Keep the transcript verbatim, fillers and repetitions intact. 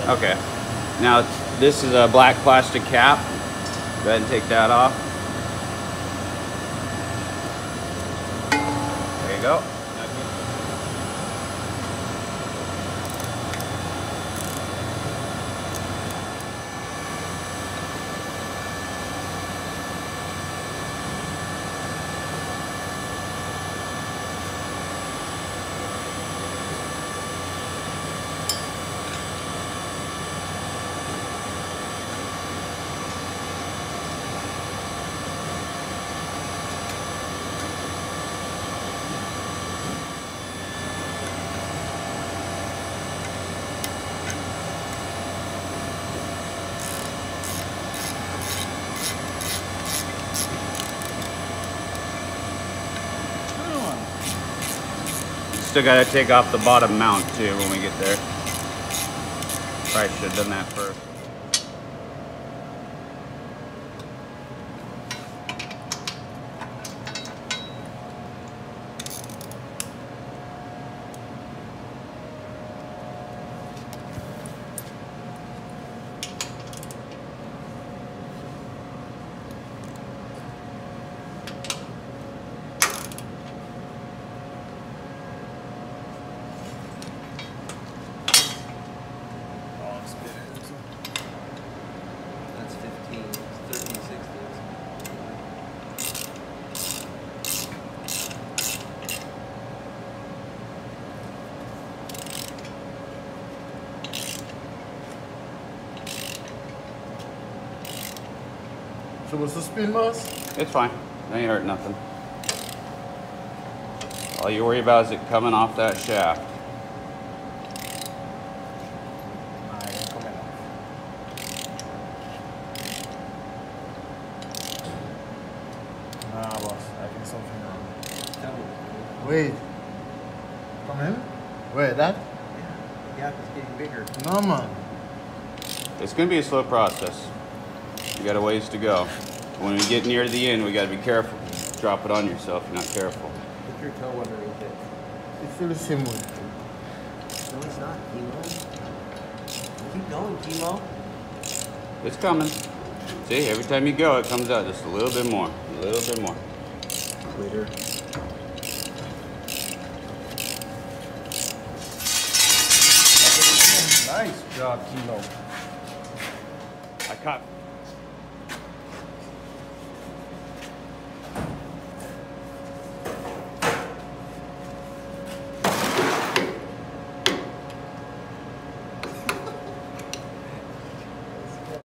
Okay. Now this is a black plastic cap. Go ahead and take that off. There you go. Still got to take off the bottom mount too when we get there. Probably should have done that first. So what's the spin, boss? It's fine. It ain't hurt nothing. All you worry about is it coming off that shaft. Nah, boss. I think something wrong. Wait. Come in? Wait, that? Yeah, the gap is getting bigger. No, man. It's going to be a slow process. You got a ways to go. When we get near the end, we got to be careful. Drop it on yourself if you're not careful. Put your toe underneath it. It's still the same way. No, it's not, Kimo. Keep going, Kimo. It's coming. See, every time you go, it comes out just a little bit more. A little bit more. Later. Nice job, Kimo. I caught